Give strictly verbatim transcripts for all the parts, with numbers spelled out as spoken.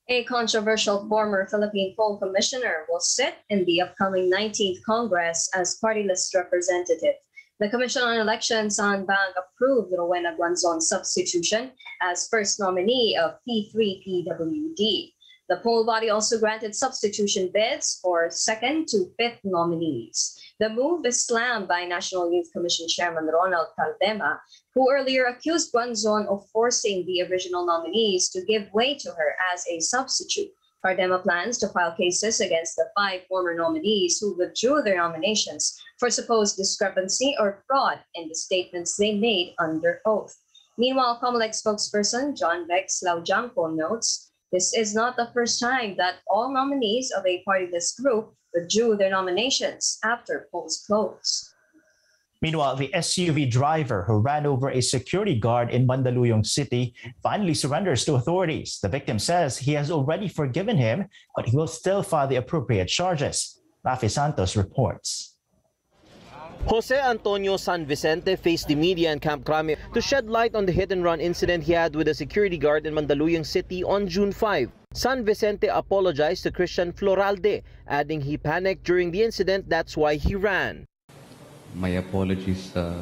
A controversial former Philippine poll commissioner will sit in the upcoming nineteenth Congress as party list representative. The Commission on Elections on Bank approved Rowena Guanzon's substitution as first nominee of P three P W D. The poll body also granted substitution bids for second to fifth nominees. The move is slammed by National Youth Commission Chairman Ronald Caldema, who earlier accused Guanzon of forcing the original nominees to give way to her as a substitute. Caldema plans to file cases against the five former nominees who withdrew their nominations for supposed discrepancy or fraud in the statements they made under oath. Meanwhile, COMELEC spokesperson John Vex Laujanco notes this is not the first time that all nominees of a party list group withdrew their nominations after polls closed. Meanwhile, the S U V driver who ran over a security guard in Mandaluyong City finally surrenders to authorities. The victim says he has already forgiven him, but he will still file the appropriate charges. Rafi Santos reports. Jose Antonio San Vicente faced the media in Camp Crame to shed light on the hit-and-run incident he had with a security guard in Mandaluyong City on June fifth. San Vicente apologized to Christian Floralde, adding he panicked during the incident, that's why he ran. My apologies uh,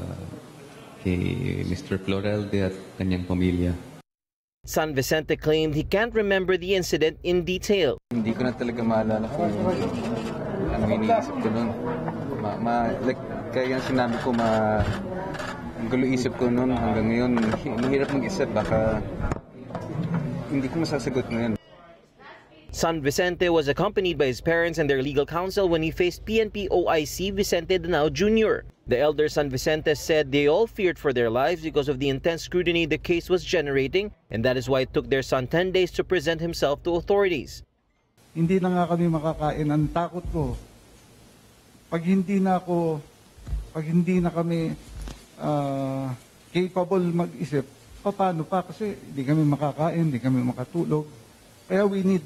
kay Mister Floralde at kanyang pamilya. San Vicente claimed he can't remember the incident in detail. Hindi ko na talaga maalala kung ano iniisip ko nun. Ma, ma, like, kaya yung sinabi ko, ma, ang gulo isip ko nun hanggang ngayon, mahirap mag-isip, baka hindi ko masasagot ngayon. San Vicente was accompanied by his parents and their legal counsel when he faced P N P O I C Vicente Danao Junior The elder San Vicente said they all feared for their lives because of the intense scrutiny the case was generating, and that is why it took their son ten days to present himself to authorities. Hindi na nga kami makakain. Ang takot ko, pag hindi na ako, pag hindi na kami uh, capable mag-isip, paano pa? Kasi hindi kami makakain, hindi kami makatulog. Kaya we need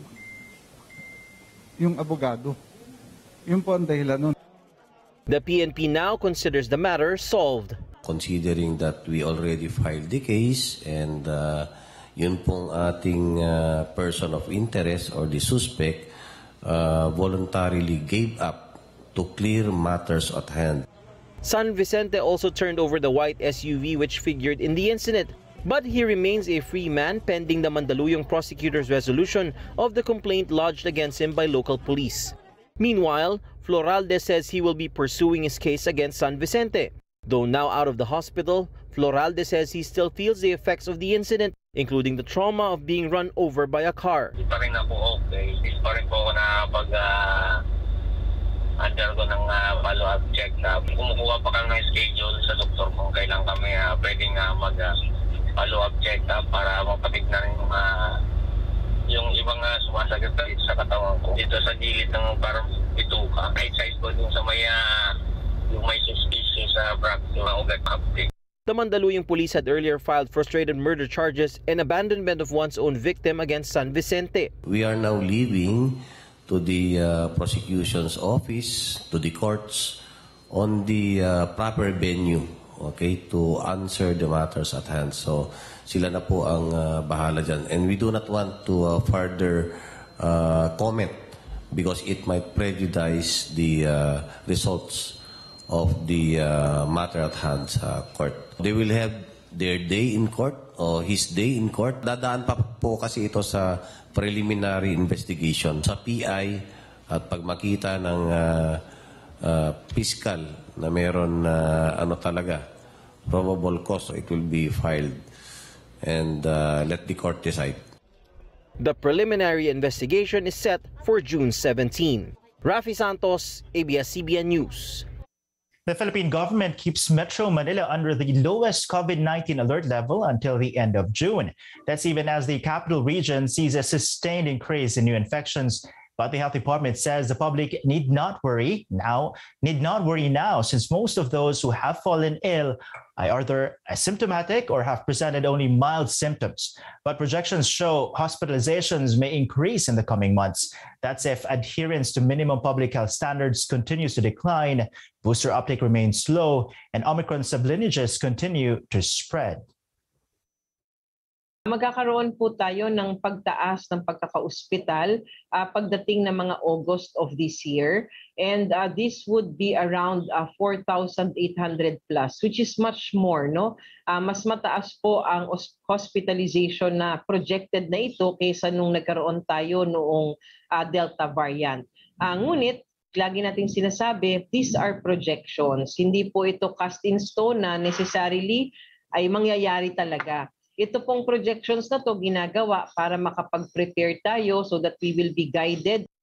yung abogado. Yun po ang dahilan nun. The P N P now considers the matter solved. Considering that we already filed the case and uh, yun pong ating uh, person of interest or the suspect uh, voluntarily gave up to clear matters at hand. San Vicente also turned over the white S U V which figured in the incident, but he remains a free man pending the Mandaluyong prosecutor's resolution of the complaint lodged against him by local police. Meanwhile, Floralde says he will be pursuing his case against San Vicente. Though now out of the hospital, Floralde says he still feels the effects of the incident, including the trauma of being run over by a car. Hindi pa rin ako okay. Hindi pa rin po ako nakapag uh, undergo ng uh, follow-up check-up. Kumukuha pa kami ng schedule sa doktor kung kailan kami uh, pwedeng uh, mag uh, follow-up check-up para mapatignan yung, uh, yung ibang uh, sumasagot sa katawan ko. Dito sa gilid ng parang bituka, right side ko dun sa may uh, yung may suspicious uh, fracture ng ugat haptik. The Mandaluyong police had earlier filed frustrated murder charges and abandonment of one's own victim against San Vicente. We are now leaving to the uh, prosecution's office, to the courts, on the uh, proper venue, okay, to answer the matters at hand. So sila na po ang uh, bahala dyan. And we do not want to uh, further uh, comment because it might prejudice the uh, results of the uh, matter at hand sa court. They will have their day in court or his day in court. Dadaan pa po kasi ito sa preliminary investigation sa P I at pag makita ng uh, uh, fiscal na meron uh, ano talaga probable cause, it will be filed and uh, let the court decide. The preliminary investigation is set for June seventeenth. Rafi Santos, A B S C B N News. The Philippine government keeps Metro Manila under the lowest COVID nineteen alert level until the end of June. That's even as the capital region sees a sustained increase in new infections. But the Health Department says the public need not worry now, need not worry now, since most of those who have fallen ill are either asymptomatic or have presented only mild symptoms. But projections show hospitalizations may increase in the coming months. That's if adherence to minimum public health standards continues to decline, booster uptake remains slow, and Omicron sublineages continue to spread. Magkakaroon po tayo ng pagtaas ng pagkaka-ospital uh, pagdating ng mga August of this year. And uh, this would be around uh, four thousand eight hundred plus, which is much more, no? Uh, mas mataas po ang hospitalization na projected na ito kaysa nung nagkaroon tayo noong uh, Delta variant. Uh, ngunit, lagi nating sinasabi, these are projections. Hindi po ito cast in stone na necessarily ay mangyayari talaga. Ito pong projections na to ginagawa para makapag-prepare tayo so that we will be guided